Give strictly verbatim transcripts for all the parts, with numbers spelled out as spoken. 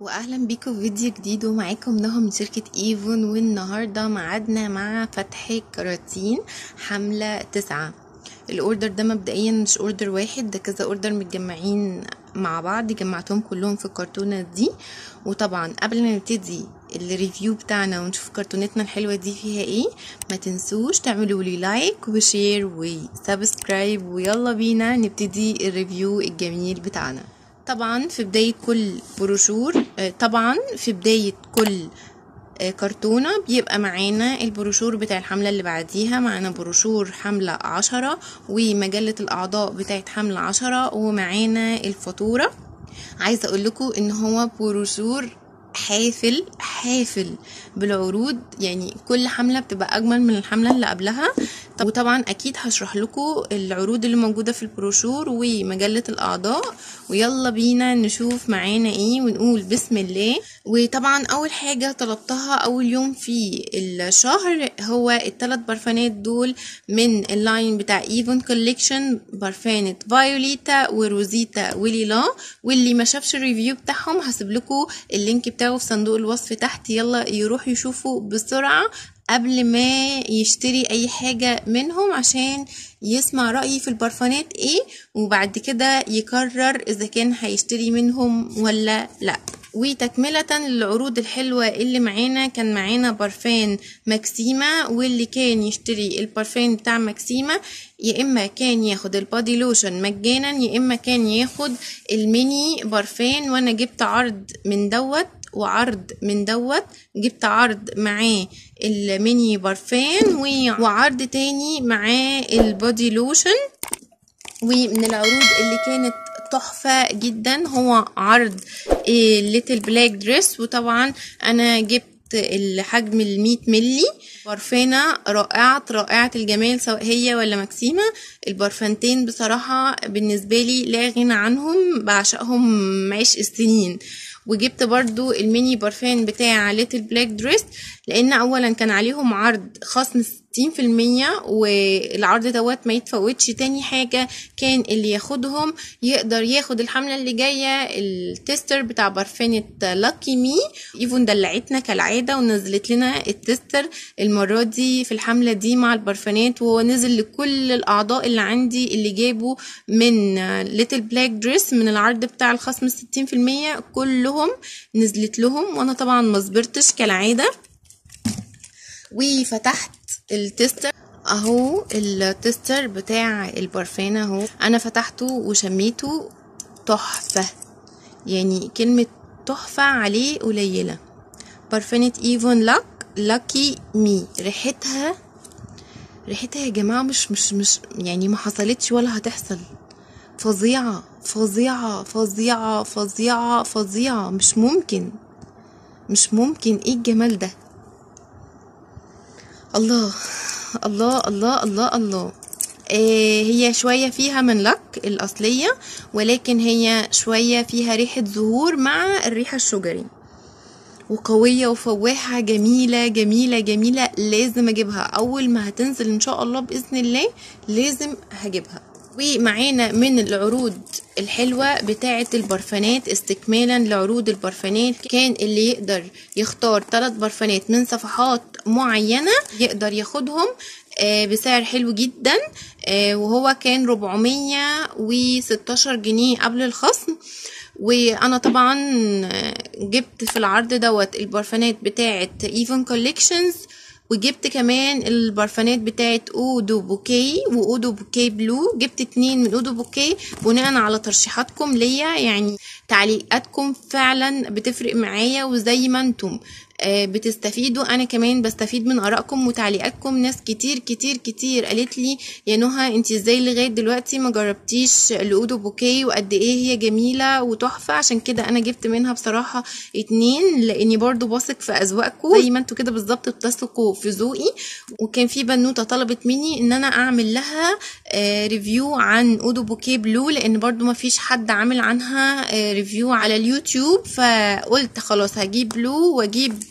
واهلا بيكم في فيديو جديد، ومعاكم نهى من شركة ايفون. والنهاردة معادنا مع فتح كراتين حملة تسعة. الاوردر ده مبدئيا مش اوردر واحد، ده كذا اوردر متجمعين مع بعض، جمعتهم كلهم في الكرتونة دي. وطبعا قبل ما نبتدي الريفيو بتاعنا ونشوف كرتونتنا الحلوة دي فيها ايه، ما تنسوش تعملوا لي لايك وشير وسبسكرايب، ويلا بينا نبتدي الريفيو الجميل بتاعنا. طبعا في بداية كل بروشور طبعا في بداية كل كرتونة بيبقى معانا البروشور بتاع الحملة اللي بعديها. معانا بروشور حملة عشرة ومجلة الأعضاء بتاعت حملة عشرة، ومعانا الفاتورة. عايزة أقول لكم إن هو بروشور حافل حافل بالعروض، يعني كل حملة بتبقى أجمل من الحملة اللي قبلها. وطبعا أكيد هشرح لكم العروض اللي موجودة في البروشور ومجلة الأعضاء، ويلا بينا نشوف معانا ايه ونقول بسم الله. وطبعا أول حاجة طلبتها أول يوم في الشهر هو الثلاث برفانات دول من اللاين بتاع ايفون كوليكشن، برفانة فايوليتا وروزيتا وليلا. واللي ما شافش الريفيو بتاعهم هسيب لكم اللينك بتاعه في صندوق الوصف تحت، يلا يروح يشوفوا بسرعة قبل ما يشتري اي حاجة منهم عشان يسمع رأيي في البرفانات ايه، وبعد كده يقرر اذا كان هيشتري منهم ولا لا. وتكملة للعروض الحلوة اللي معانا، كان معانا برفان ماكسيما، واللي كان يشتري البرفان بتاع ماكسيما يا اما كان ياخد البادي لوشن مجانا، يا اما كان ياخد الميني برفان. وانا جبت عرض من دوت وعرض من دوت، جبت عرض معاه الميني برفان وعرض تاني معاه البادي لوشن. ومن العروض اللي كانت تحفة جدا هو عرض الليتل بلاك دريس، وطبعا انا جبت الحجم المية ملي. برفانة رائعة رائعة الجمال سواء هي ولا ماكسيما. البرفانتين بصراحة بالنسبة لي لا غنى عنهم، بعشقهم عشق السنين. وجبت برضو الميني برفان بتاع ليتل بلاك دريس، لان اولا كان عليهم عرض خصم ستين في المية، والعرض دوت ما يتفوتش. تاني حاجة كان اللي ياخدهم يقدر ياخد الحملة اللي جاية التستر بتاع برفانة لاكي مي. ايفون دلعتنا كالعادة ونزلت لنا التستر المرة دي في الحملة دي مع البرفانات، وهو نزل لكل الاعضاء اللي عندي اللي جابوا من ليتل بلاك دريس من العرض بتاع الخصم ستين في المية، كلهم نزلت لهم. وانا طبعا ما صبرتش كالعادة وفتحت التستر اهو. التستر بتاع البرفان اهو، انا فتحته وشميته تحفة، يعني كلمة تحفة عليه قليلة. برفانة ايفون لاك لاكي مي، ريحتها ريحتها يا جماعة مش مش مش يعني ما حصلتش ولا هتحصل. فظيعة فظيعة فظيعة فظيعة فظيعة، مش ممكن مش ممكن. ايه الجمال ده؟ الله الله الله الله الله. آه هي شوية فيها من لاك الأصلية، ولكن هي شوية فيها ريحة زهور مع الريحة الشجري، وقوية وفواحة جميلة جميلة جميلة. لازم أجيبها أول ما هتنزل إن شاء الله بإذن الله، لازم هجيبها. ومعانا من العروض الحلوة بتاعة البرفانات استكمالا لعروض البرفانات، كان اللي يقدر يختار ثلاث برفانات من صفحات معينة يقدر ياخدهم بسعر حلو جدا، وهو كان ربعمية وستاشر جنيه قبل الخصم. وانا طبعا جبت في العرض دوت البرفانات بتاعة ايفون كوليكشنز، وجبت كمان البرفانات بتاعت اودو بوكي واودو بوكي بلو. جبت اتنين من اودو بوكي بناء على ترشيحاتكم ليا، يعني تعليقاتكم فعلا بتفرق معايا، وزي ما انتم بتستفيدوا انا كمان بستفيد من ارائكم وتعليقاتكم. ناس كتير كتير كتير قالت لي يا نهى انتي ازاي لغايه دلوقتي ما جربتيش الاودو بوكي وقد ايه هي جميله وتحفه. عشان كده انا جبت منها بصراحه اتنين، لاني برضو بثق في اذواقكم زي ما انتوا كده بالظبط بتثقوا في ذوقي. وكان في بنوته طلبت مني ان انا اعمل لها ريفيو عن اودو بوكي بلو، لان برضو ما فيش حد عامل عنها ريفيو على اليوتيوب، فقلت خلاص هجيب بلو واجيب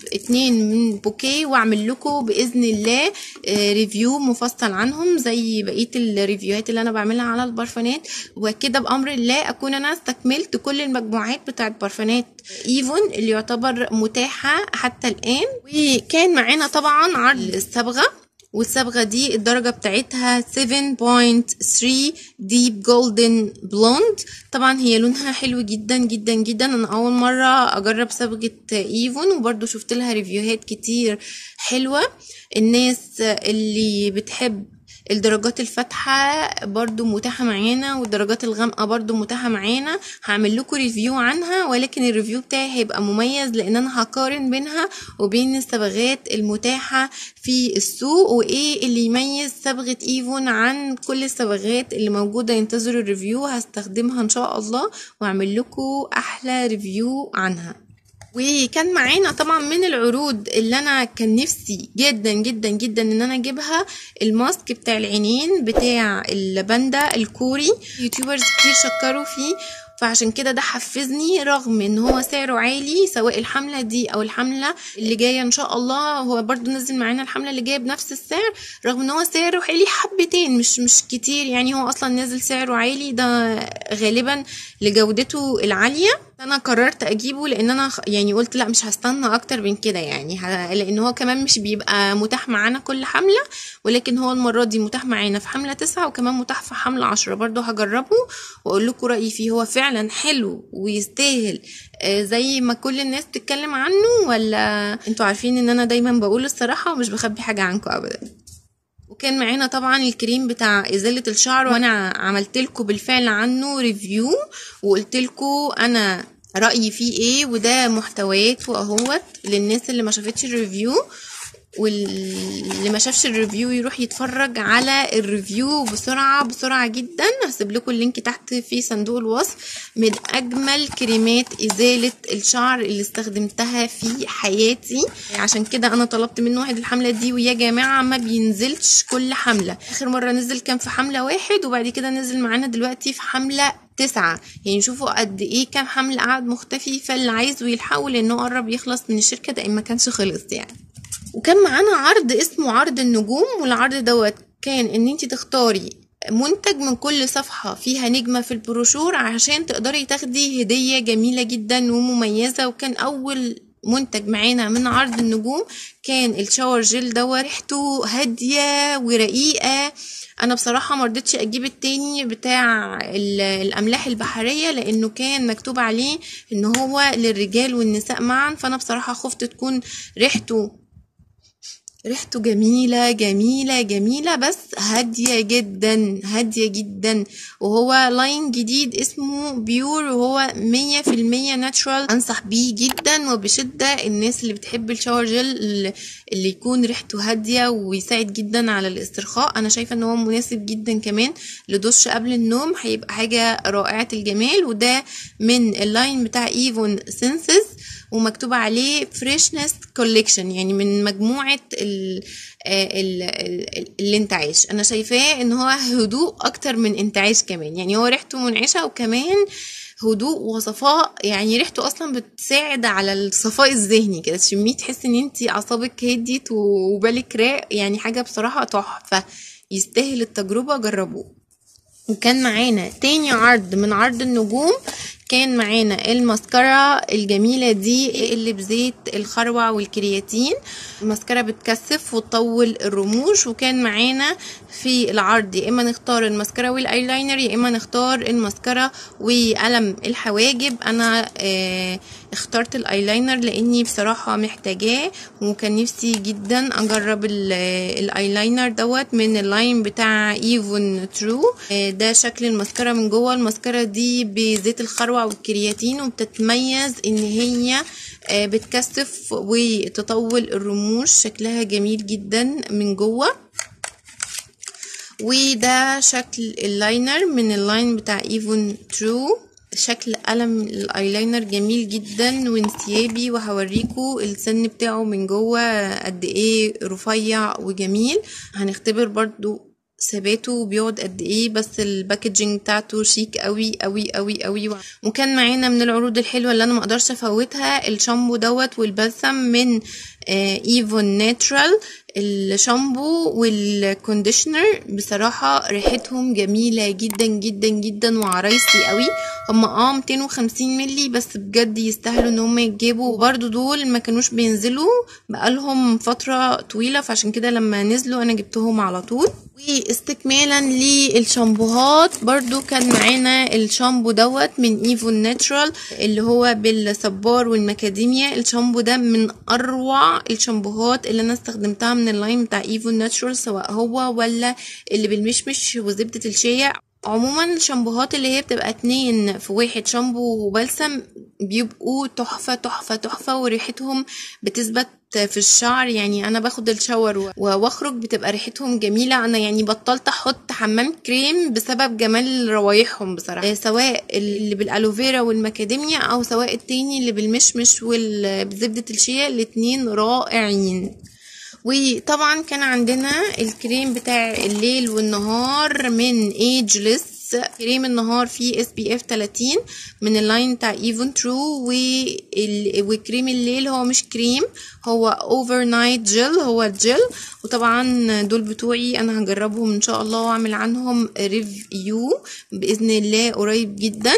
اتنين من بوكيه واعمل لكم باذن الله ريفيو مفصل عنهم زي بقيه الريفيوهات اللي انا بعملها على البرفانات، وكده بامر الله اكون انا استكملت كل المجموعات بتاعت برفانات ايفون اللي يعتبر متاحه حتى الان. وكان معانا طبعا عرض الصبغه، والصبغه دي الدرجه بتاعتها سبعة فاصلة تلاتة ديب جولدن بلوند. طبعا هي لونها حلو جدا جدا جدا، انا اول مره اجرب صبغه ايفون وبرده شفت لها ريفيوهات كتير حلوه. الناس اللي بتحب الدرجات الفاتحه برضو متاحه معانا، والدرجات الغامقه برضو متاحه معانا. هعمل لكم ريفيو عنها، ولكن الريفيو بتاعي هيبقى مميز لان انا هقارن بينها وبين الصبغات المتاحه في السوق، وايه اللي يميز صبغه ايفون عن كل الصبغات اللي موجوده. ينتظروا الريفيو، هستخدمها ان شاء الله واعمل لكم احلى ريفيو عنها. وكان معانا طبعا من العروض اللي انا كان نفسي جدا جدا جدا ان انا اجيبها الماسك بتاع العينين بتاع الباندا الكوري. يوتيوبرز كتير شكروا فيه، فعشان كده ده حفزني رغم ان هو سعره عالي، سواء الحملة دي او الحملة اللي جاية ان شاء الله. هو برضو نزل معانا الحملة اللي جاية بنفس السعر، رغم ان هو سعره عالي حبتين مش مش كتير يعني. هو اصلا نازل سعره عالي، ده غالبا لجودته العالية. انا قررت اجيبه لان انا يعني قلت لا مش هستنى اكتر من كده يعني، لان هو كمان مش بيبقى متاح معانا كل حملة، ولكن هو المرة دي متاح معانا في حملة تسعة وكمان متاح في حملة عشرة. برضو هجربه واقول لكم رأيي فيه، هو فعلا حلو ويستاهل زي ما كل الناس بتتكلم عنه، ولا انتوا عارفين ان انا دايما بقول الصراحة ومش بخبي حاجة عنكم ابدا. وكان معانا طبعا الكريم بتاع ازالة الشعر، وانا عملت لكم بالفعل عنه ريفيو وقلت لكم انا رأيي فيه ايه، وده محتوياته اهوت للناس اللي ما شافتش الريفيو. واللي ما شافش الريفيو يروح يتفرج على الريفيو بسرعة بسرعة جدا. هسيب لكم اللينك تحت في صندوق الوصف. من اجمل كريمات ازالة الشعر اللي استخدمتها في حياتي، عشان كده انا طلبت منه واحد الحملة دي. ويا جماعة ما بينزلش كل حملة، اخر مرة نزل كان في حملة واحد، وبعد كده نزل معانا دلوقتي في حملة تسعة. يعني شوفوا قد ايه كام حملة قعد مختفي، فاللي عايزه يلحقوا لانه قرب يخلص من الشركة ده ان ما كانش خلص يعني. وكان معانا عرض اسمه عرض النجوم، والعرض دوت كان ان انتي تختاري منتج من كل صفحة فيها نجمة في البروشور عشان تقدري تاخدي هدية جميلة جدا ومميزة. وكان اول منتج معانا من عرض النجوم كان الشاور جيل دوت، ريحته هادية ورقيقة. انا بصراحة مرضتش اجيب التاني بتاع الاملاح البحرية لانه كان مكتوب عليه ان هو للرجال والنساء معا، فانا بصراحة خفت تكون ريحته ريحته جميلة جميلة جميلة بس هادية جدا هادية جدا. وهو لاين جديد اسمه بيور، وهو مية في المية ناتشورال. انصح بيه جدا وبشدة الناس اللي بتحب الشاور جيل اللي يكون ريحته هادية ويساعد جدا على الاسترخاء. انا شايفة ان هو مناسب جدا كمان لدش قبل النوم، هيبقى حاجة رائعة الجمال. وده من اللاين بتاع ايفون سينسز، ومكتوب عليه فريشنس كوليكشن، يعني من مجموعة ال ال ال الانتعاش. انا شايفاه ان هو هدوء اكتر من انتعاش كمان، يعني هو ريحته منعشة وكمان هدوء وصفاء. يعني ريحته اصلا بتساعد على الصفاء الذهني كده، تشميه تحس ان انتي اعصابك هديت وبالك راق. يعني حاجة بصراحة تحفة، يستاهل التجربة، جربوه. وكان معانا تاني عرض من عرض النجوم، كان معانا الماسكارا الجميلة دي اللي بزيت الخروع والكرياتين. الماسكارا بتكثف وتطول الرموش. وكان معانا في العرض يا اما نختار الماسكارا والايلاينر، يا اما نختار الماسكارا وقلم الحواجب. انا اه اخترت الايلاينر لاني بصراحة محتاجاه، وكان نفسي جدا اجرب الايلاينر دوت من اللاين بتاع ايفون ترو. اه ده شكل الماسكارا من جوه. الماسكارا دي بزيت الخروع والكرياتين، وبتتميز ان هي بتكثف وتطول الرموش، شكلها جميل جدا من جوه. وده شكل اللاينر من اللاين بتاع ايفون ترو. شكل قلم الايلاينر جميل جدا وانسيابي، وهوريكم السن بتاعه من جوه قد ايه رفيع وجميل. هنختبر برضو ثباته بيقعد قد ايه، بس الباكجينج بتاعته شيك قوي قوي قوي قوي. وكان معانا من العروض الحلوه اللي انا ما اقدرش افوتها الشامبو دوت والبلسم من ايفون ناتشرال. الشامبو والكونديشنر بصراحه ريحتهم جميله جدا جدا جدا وعرايسي قوي. هم اه مئتين وخمسين ملي بس بجد يستاهلوا ان هم يتجابوا، وبرده دول ما كانوش بينزلوا بقالهم فتره طويله، فعشان كده لما نزلوا انا جبتهم على طول. واستكمالا للشامبوهات برضو كان معانا الشامبو دوت من ايفون ناتشرال اللي هو بالصبار والمكاديميا. الشامبو ده من اروع الشامبوهات اللي انا استخدمتها من اللاين بتاع ايفون ناتشرال، سواء هو ولا اللي بالمشمش وزبدة الشيا. عموما الشامبوهات اللي هي بتبقى اتنين في واحد شامبو وبلسم بيبقوا تحفة تحفة تحفة، وريحتهم بتثبت في الشعر. يعني انا باخد الشاور واخرج بتبقى ريحتهم جميله. انا يعني بطلت احط حمام كريم بسبب جمال روايحهم بصراحه، سواء اللي بالالوفيرا والمكاديميا او سواء التاني اللي بالمشمش وبزبده الشيا، الاتنين رائعين. وطبعا كان عندنا الكريم بتاع الليل والنهار من ايجلس. كريم النهار فيه اس بي اف ثلاثين من اللاين بتاع ايفون ترو، وكريم الليل هو مش كريم، هو اوفر نايت جل، هو الجل. وطبعا دول بتوعي انا هجربهم ان شاء الله واعمل عنهم ريفيو باذن الله قريب جدا.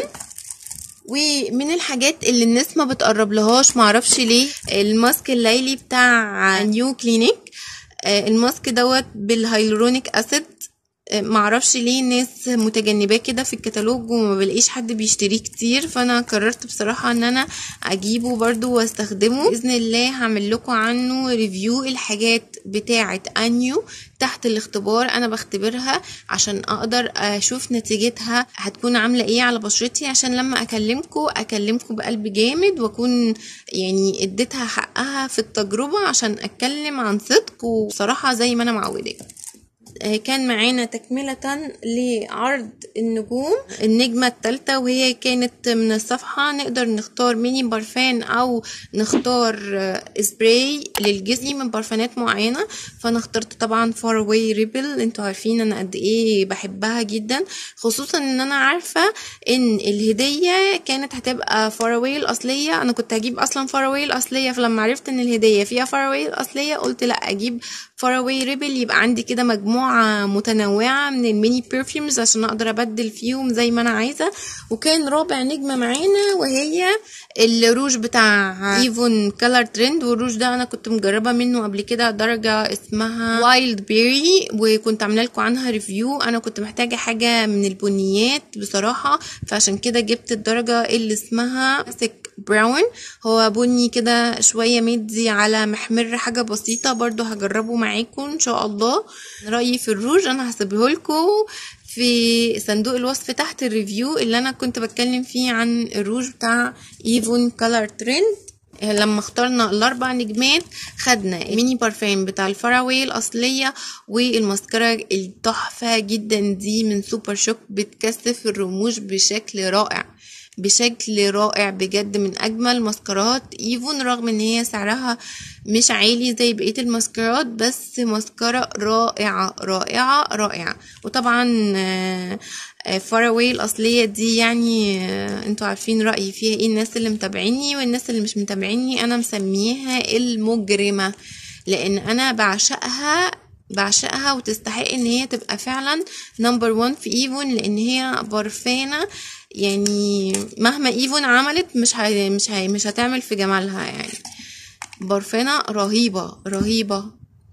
ومن الحاجات اللي الناس ما بتقرب لهاش معرفش ليه الماسك الليلي بتاع نيو كلينيك. الماسك دوت بالهيلورونيك اسيد، معرفش ليه الناس متجنباه كده في الكتالوج وما بلاقيش حد بيشتريه كتير، فانا قررت بصراحة ان انا اجيبه برضو واستخدمه. باذن الله هعمل لكم عنه ريفيو. الحاجات بتاعه انيو تحت الاختبار انا بختبرها عشان اقدر اشوف نتيجتها هتكون عامله ايه على بشرتي، عشان لما اكلمكم اكلمكم بقلب جامد واكون يعني اديتها حقها في التجربه عشان اتكلم عن صدق وبصراحه زي ما انا معوده. كان معانا تكملة لعرض النجوم النجمة الثالثة، وهي كانت من الصفحة نقدر نختار ميني برفان او نختار سبراي للجسم من برفانات معينة. فانا اخترت طبعا فار اواي ريبل. انتوا عارفين انا قد ايه بحبها جدا، خصوصا ان انا عارفة ان الهدية كانت هتبقى فار اواي الاصلية. انا كنت هجيب اصلا فار اواي الاصلية، فلما عرفت ان الهدية فيها فار اواي الاصلية قلت لا اجيب فار اواي ريبل، يبقى عندي كده مجموعة متنوعة من الميني بيرفيومز عشان اقدر ابدل فيهم زي ما انا عايزة. وكان رابع نجمة معانا وهي الروج بتاع ايفون كولر ترند، والروج ده انا كنت مجربة منه قبل كده درجة اسمها وايلد بيري وكنت عامله لكم عنها ريفيو. انا كنت محتاجة حاجة من البنيات بصراحة، فعشان كده جبت الدرجة اللي اسمها براون. هو بني كده شوية مدي على محمر، حاجة بسيطة برضو هجربه معاكم ان شاء الله. رأيي في الروج انا هسيبه لكم في صندوق الوصف تحت الريفيو اللي انا كنت بتكلم فيه عن الروج بتاع ايفون كولر ترند. لما اخترنا الاربع نجمات خدنا الميني بارفان بتاع الفراوي الاصليه والماسكارا التحفه جدا دي من سوبر شوك، بتكثف الرموش بشكل رائع بشكل رائع بجد، من اجمل ماسكارات ايفون، رغم ان هي سعرها مش عالي زي بقيه الماسكارات، بس ماسكارا رائعه رائعه رائعه. وطبعا فاراوي الاصليه دي يعني انتوا عارفين رايي فيها ايه، الناس اللي متابعيني والناس اللي مش متابعيني انا مسميها المجرمه، لان انا بعشقها بعشقها وتستحق ان هي تبقى فعلا نمبر وان في ايفون، لان هي برفانه يعني مهما ايفون عملت مش هي مش هي مش هتعمل في جمالها. يعني برفانه رهيبه رهيبه.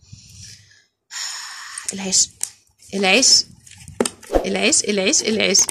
العشق العشق العشق العشق العشق.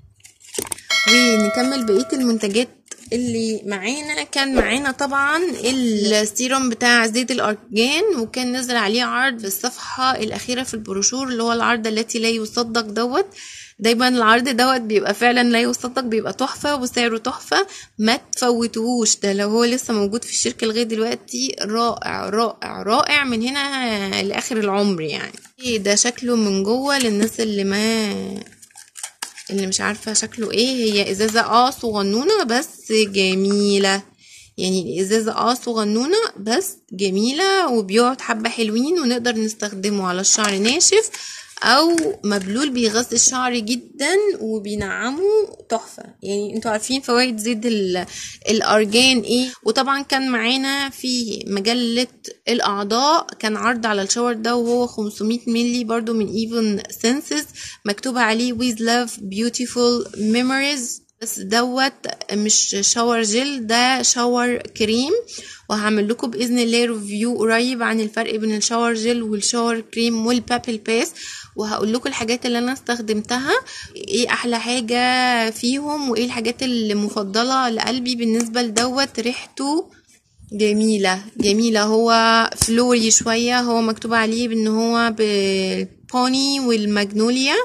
ونكمل بقيه المنتجات اللي معانا. كان معانا طبعا السيروم بتاع زيت الارجان، وكان نزل عليه عرض في الصفحه الاخيره في البروشور اللي هو العرض التي لا يصدق دوت. دايما العرض دوت بيبقى فعلا لا يصدق، بيبقى تحفه وسعره تحفه، ما تفوتوهوش. ده لو هو لسه موجود في الشركه لغايه دلوقتي رائع رائع رائع من هنا لاخر العمر. يعني ده شكله من جوه للناس اللي ما اللي مش عارفه شكله ايه. هي ازازه اه صغنونه بس جميله، يعني الازازه اه صغنونه بس جميله، وبيقعد حبه حلوين ونقدر نستخدمه على الشعر ناشف او مبلول بيغذي الشعر جدا وبينعمه تحفه. يعني انتوا عارفين فوائد زيت الارجان ايه. وطبعا كان معانا في مجله الاعضاء كان عرض على الشاور ده وهو خمسمية مللي برضو من ايفون سينسز، مكتوب عليه with love beautiful memories. بس دوت مش شاور جل، ده شاور كريم، وهعمل لكم باذن الله ريفيو قريب عن الفرق بين الشاور جل والشاور كريم والبابل باس، وهقول لكم الحاجات اللي انا استخدمتها ايه احلى حاجه فيهم وايه الحاجات المفضله لقلبي بالنسبه لدوت. ريحته جميله جميله، هو فلوري شويه، هو مكتوب عليه بان هو بالبوني والماجنوليا،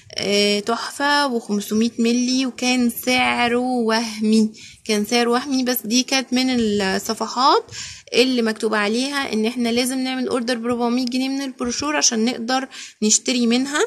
تحفة، وخمسمية ملي، وكان سعره وهمي، كان سعر وهمي. بس دي كانت من الصفحات اللي مكتوب عليها ان احنا لازم نعمل اوردر ب أربعمية جنيه من البروشور عشان نقدر نشتري منها.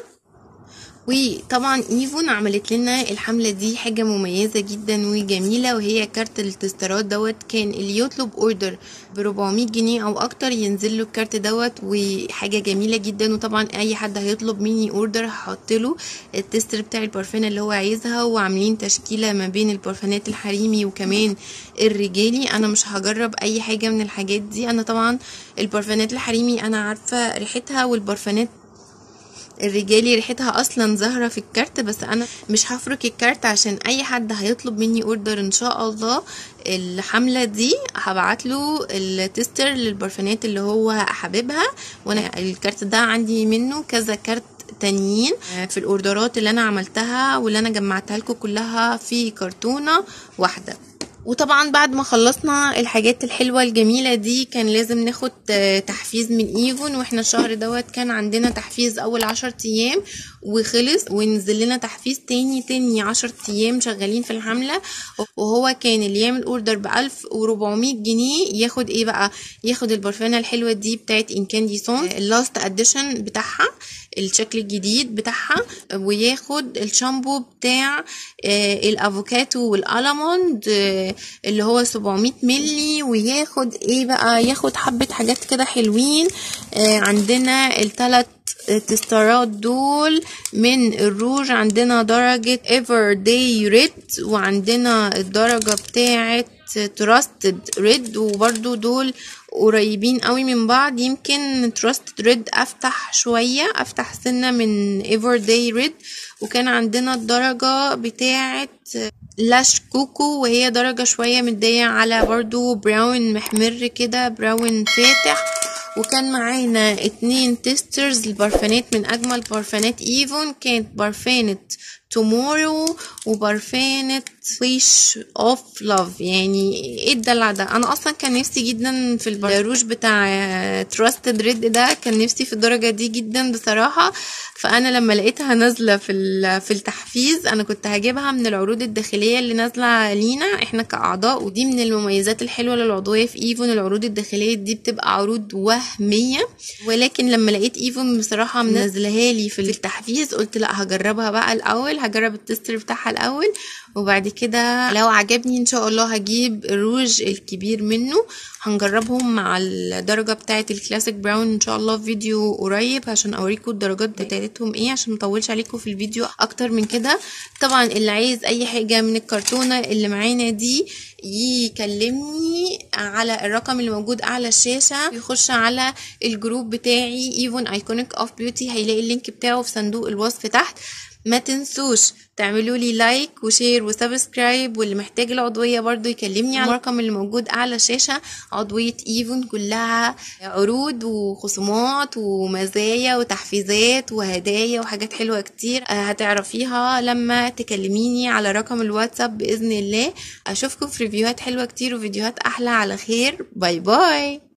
وطبعا ايفون عملت لنا الحمله دي حاجه مميزه جدا وجميله، وهي كارت التسترات دوت. كان اللي يطلب اوردر ب أربعمية جنيه او اكتر ينزل له الكارت دوت، وحاجه جميله جدا. وطبعا اي حد هيطلب مني اوردر هحط له التستر بتاع البارفان اللي هو عايزها، وعاملين تشكيله ما بين البارفانات الحريمي وكمان الرجالي. انا مش هجرب اي حاجه من الحاجات دي. انا طبعا البارفانات الحريمي انا عارفه ريحتها، والبارفانات الرجالي ريحتها اصلا ظاهره في الكارت، بس انا مش هفرك الكارت عشان اي حد هيطلب مني اوردر ان شاء الله الحمله دي هبعت له التستر للبرفانات اللي هو حاببها. وانا الكارت ده عندي منه كذا كارت تانيين في الاوردرات اللي انا عملتها واللي انا جمعتها لكم كلها في كرتونه واحده. وطبعا بعد ما خلصنا الحاجات الحلوة الجميلة دي كان لازم ناخد تحفيز من ايفون، واحنا الشهر دوت كان عندنا تحفيز اول عشر ايام وخلص، ونزل لنا تحفيز تاني تاني عشر ايام شغالين في الحملة. وهو كان اللي يعمل اوردر بألف وربعمية جنيه ياخد ايه بقى؟ ياخد البرفانة الحلوة دي بتاعت انكانديسون اللاست اديشن بتاعها، الشكل الجديد بتاعها، وياخد الشامبو بتاع الافوكاتو والالموند اللي هو سبعمية ملي، وياخد ايه بقى؟ ياخد حبة حاجات كده حلوين. عندنا الثلاث تستارات دول من الروج، عندنا درجة ايفر داي ريد، وعندنا الدرجة بتاعة تراستد ريد، وبرضو دول قريبين قوي من بعض. يمكن تراستد ريد افتح شوية، افتح سنة من ايفر داي ريد. وكان عندنا الدرجة بتاعة لاش كوكو، وهي درجة شوية مدية على برضو براون محمر كده، براون فاتح. وكان معانا اتنين تيسترز البرفانات من اجمل برفانات ايفون، كانت برفانة تومورو وبرفانة ويش اوف لاف. يعني ايه الدلع ده؟ انا اصلا كان نفسي جدا في الروج بتاع تراستد ريد ده، كان نفسي في الدرجة دي جدا بصراحة. فانا لما لقيتها نازلة في في التحفيز انا كنت هجيبها من العروض الداخلية اللي نازلة لينا احنا كاعضاء. ودي من المميزات الحلوة للعضوية في ايفون، العروض الداخلية دي بتبقى عروض وهمية. ولكن لما لقيت ايفون بصراحة منزلها لي في التحفيز قلت لا هجربها بقى الاول، هجرب التستر بتاعها الاول، وبعد كده لو عجبني ان شاء الله هجيب الروج الكبير منه. هنجربهم مع الدرجة بتاعة الكلاسيك براون ان شاء الله في فيديو قريب عشان اوريكم الدرجات بتاعتهم ايه، عشان مطولش عليكم في الفيديو اكتر من كده. طبعا اللي عايز اي حاجة من الكرتونة اللي معانا دي يكلمني على الرقم اللي موجود اعلى الشاشة، يخش على الجروب بتاعي ايفون ايكونيك اوف بيوتي، هيلاقي اللينك بتاعه في صندوق الوصف تحت. ما تنسوش تعملوا لي لايك وشير وسبسكرايب، واللي محتاج العضوية برضو يكلمني على الرقم اللي موجود اعلى الشاشة. عضوية ايفون كلها عروض وخصومات ومزايا وتحفيزات وهدايا وحاجات حلوة كتير هتعرفيها لما تكلميني على رقم الواتساب بإذن الله. اشوفكم في ريفيوهات حلوة كتير وفيديوهات احلى على خير. باي باي.